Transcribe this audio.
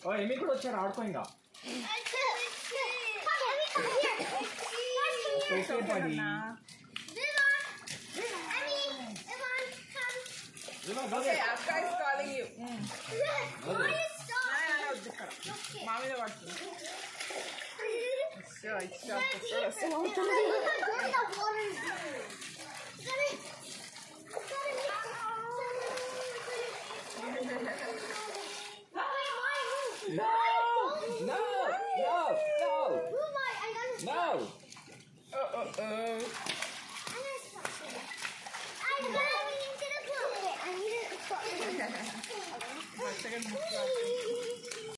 ఓ ఏమి కూడా వచ్చారు ఆడుకో ఇంకా okay buddy Okay, Akka is calling you. Mommy is watching. Sure, it's just No! No! No! No! No! My second book.